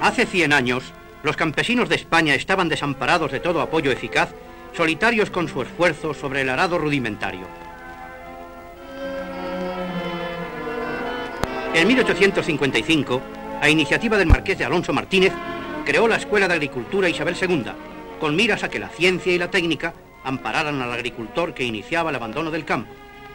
Hace 100 años, los campesinos de España estaban desamparados de todo apoyo eficaz, solitarios con su esfuerzo sobre el arado rudimentario. En 1855, a iniciativa del marqués de Alonso Martínez, creó la Escuela de Agricultura Isabel II, con miras a que la ciencia y la técnica ampararan al agricultor que iniciaba el abandono del campo.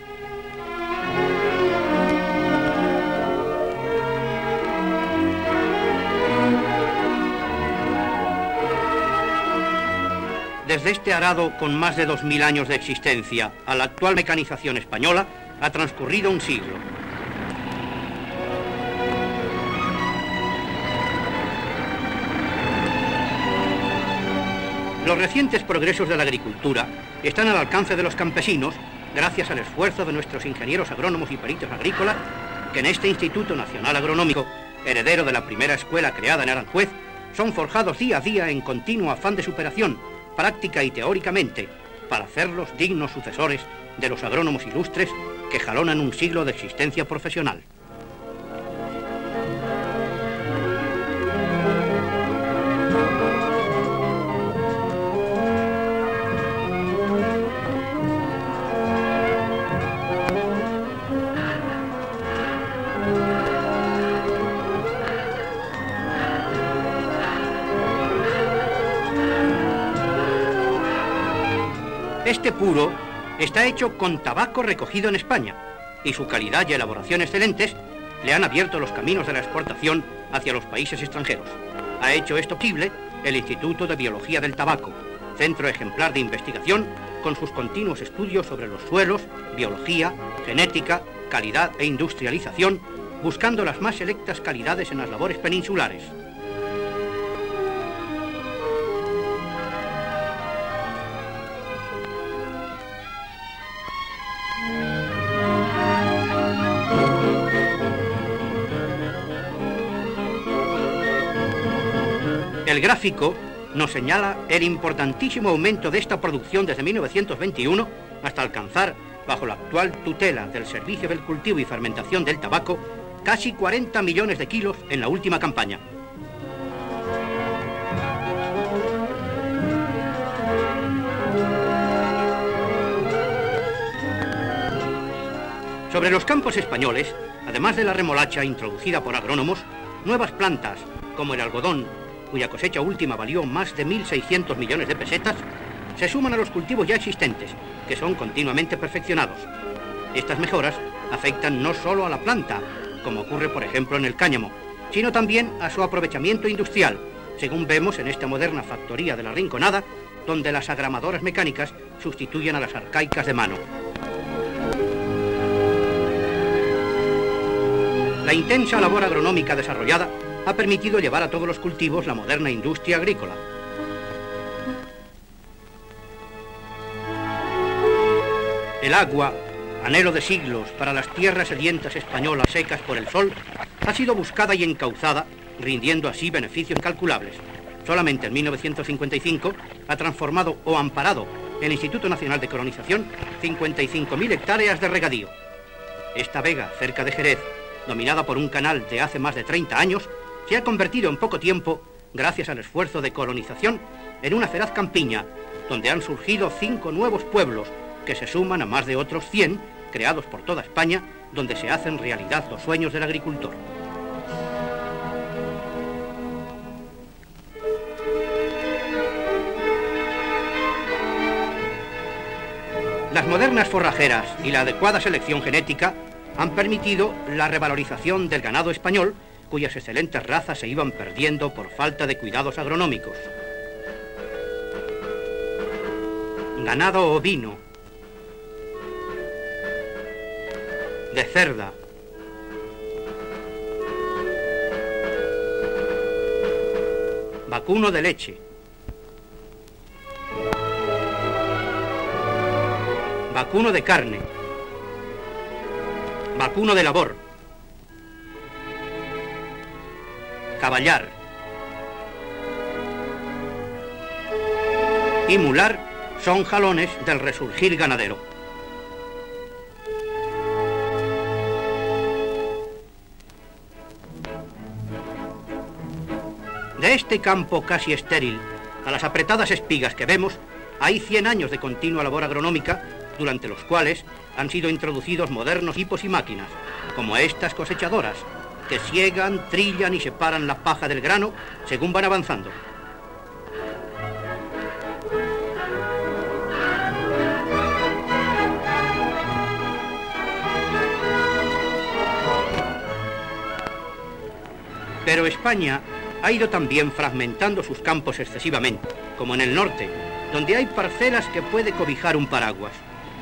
Desde este arado con más de 2000 años de existencia a la actual mecanización española ha transcurrido un siglo. Los recientes progresos de la agricultura están al alcance de los campesinos gracias al esfuerzo de nuestros ingenieros agrónomos y peritos agrícolas que en este Instituto Nacional Agronómico, heredero de la primera escuela creada en Aranjuez, son forjados día a día en continuo afán de superación, práctica y teóricamente, para hacerlos dignos sucesores de los agrónomos ilustres que jalonan un siglo de existencia profesional. Este puro está hecho con tabaco recogido en España y su calidad y elaboración excelentes le han abierto los caminos de la exportación hacia los países extranjeros. Ha hecho esto posible el Instituto de Biología del Tabaco, centro ejemplar de investigación con sus continuos estudios sobre los suelos, biología, genética, calidad e industrialización, buscando las más selectas calidades en las labores peninsulares. El gráfico nos señala el importantísimo aumento de esta producción desde 1921 hasta alcanzar, bajo la actual tutela del Servicio del Cultivo y Fermentación del Tabaco, casi 40 millones de kilos en la última campaña. Sobre los campos españoles, además de la remolacha introducida por agrónomos, nuevas plantas, como el algodón, cuya cosecha última valió más de 1.600 millones de pesetas, se suman a los cultivos ya existentes, que son continuamente perfeccionados. Estas mejoras afectan no solo a la planta, como ocurre por ejemplo en el cáñamo, sino también a su aprovechamiento industrial, según vemos en esta moderna factoría de la Rinconada, donde las agramadoras mecánicas sustituyen a las arcaicas de mano. La intensa labor agronómica desarrollada ha permitido llevar a todos los cultivos la moderna industria agrícola. El agua, anhelo de siglos para las tierras sedientas españolas secas por el sol, ha sido buscada y encauzada, rindiendo así beneficios incalculables. Solamente en 1955 ha transformado o amparado el Instituto Nacional de Colonización 55.000 hectáreas de regadío. Esta vega, cerca de Jerez, dominada por un canal de hace más de 30 años, se ha convertido en poco tiempo, gracias al esfuerzo de colonización, en una feraz campiña, donde han surgido 5 nuevos pueblos que se suman a más de otros 100 creados por toda España, donde se hacen realidad los sueños del agricultor. Las modernas forrajeras y la adecuada selección genética han permitido la revalorización del ganado español, cuyas excelentes razas se iban perdiendo por falta de cuidados agronómicos. Ganado ovino, de cerda, vacuno de leche, vacuno de carne, vacuno de labor, caballar y mular son jalones del resurgir ganadero. De este campo casi estéril a las apretadas espigas que vemos, hay 100 años de continua labor agronómica, durante los cuales han sido introducidos modernos equipos y máquinas, como estas cosechadoras, que siegan, trillan y separan la paja del grano según van avanzando. Pero España ha ido también fragmentando sus campos excesivamente, como en el norte, donde hay parcelas que puede cobijar un paraguas.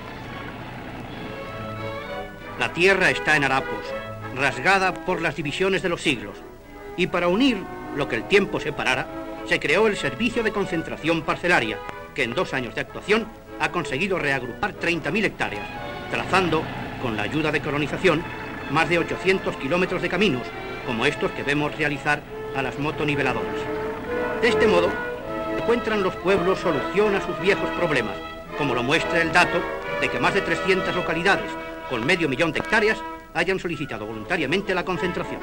La tierra está en harapos, rasgada por las divisiones de los siglos, y para unir lo que el tiempo separara, se creó el Servicio de Concentración Parcelaria, que en 2 años de actuación ha conseguido reagrupar 30.000 hectáreas, trazando, con la ayuda de colonización, más de 800 kilómetros de caminos, como estos que vemos realizar a las motoniveladoras. De este modo, encuentran los pueblos solución a sus viejos problemas, como lo muestra el dato de que más de 300 localidades, con medio millón de hectáreas, hayan solicitado voluntariamente la concentración.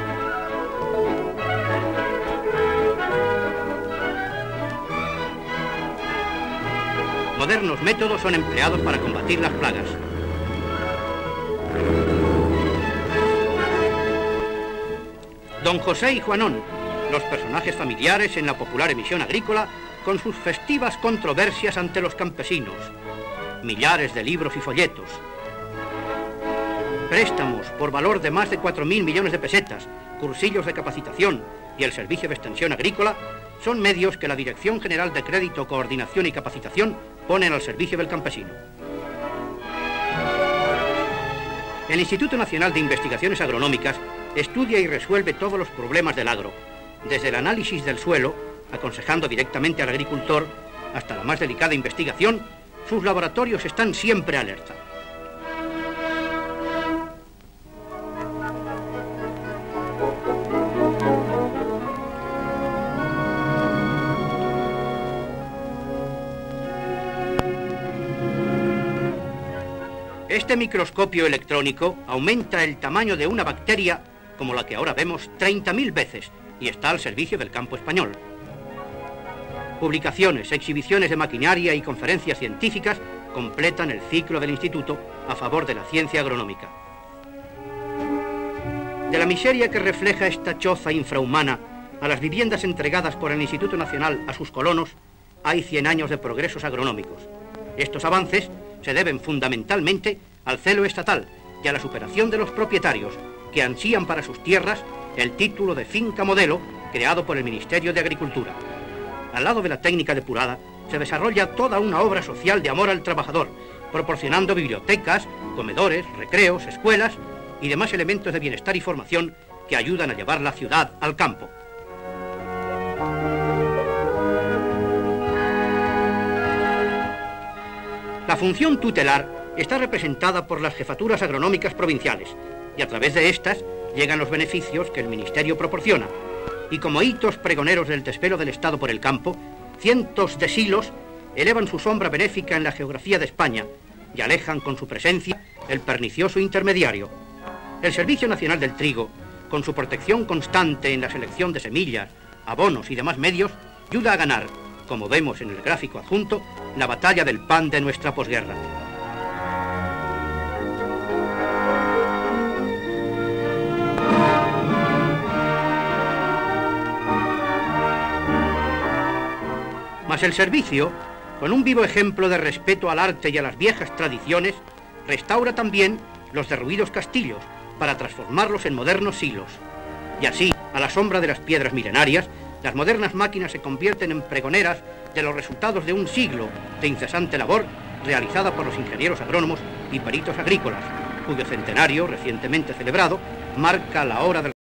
Modernos métodos son empleados para combatir las plagas. Don José y Juanón, los personajes familiares en la popular emisión agrícola, con sus festivas controversias ante los campesinos, millares de libros y folletos, préstamos por valor de más de 4.000 millones de pesetas, cursillos de capacitación y el Servicio de Extensión Agrícola, son medios que la Dirección General de Crédito, Coordinación y Capacitación ponen al servicio del campesino. El Instituto Nacional de Investigaciones Agronómicas estudia y resuelve todos los problemas del agro, desde el análisis del suelo, aconsejando directamente al agricultor, hasta la más delicada investigación. Sus laboratorios están siempre alerta. Este microscopio electrónico aumenta el tamaño de una bacteria como la que ahora vemos 30.000 veces y está al servicio del campo español. Publicaciones, exhibiciones de maquinaria y conferencias científicas completan el ciclo del instituto a favor de la ciencia agronómica. De la miseria que refleja esta choza infrahumana a las viviendas entregadas por el Instituto Nacional a sus colonos, hay 100 años de progresos agronómicos. Estos avances se deben fundamentalmente al celo estatal y a la superación de los propietarios, que ansían para sus tierras el título de finca modelo creado por el Ministerio de Agricultura. Al lado de la técnica depurada, se desarrolla toda una obra social de amor al trabajador, proporcionando bibliotecas, comedores, recreos, escuelas y demás elementos de bienestar y formación que ayudan a llevar la ciudad al campo. La función tutelar está representada por las jefaturas agronómicas provinciales y a través de estas llegan los beneficios que el Ministerio proporciona. Y como hitos pregoneros del desvelo del Estado por el campo, cientos de silos elevan su sombra benéfica en la geografía de España y alejan con su presencia el pernicioso intermediario. El Servicio Nacional del Trigo, con su protección constante en la selección de semillas, abonos y demás medios, ayuda a ganar, como vemos en el gráfico adjunto, la batalla del pan de nuestra posguerra. Mas el servicio, con un vivo ejemplo de respeto al arte y a las viejas tradiciones, restaura también los derruidos castillos para transformarlos en modernos silos. Y así, a la sombra de las piedras milenarias, las modernas máquinas se convierten en pregoneras de los resultados de un siglo de incesante labor realizada por los ingenieros agrónomos y peritos agrícolas, cuyo centenario, recientemente celebrado, marca la hora del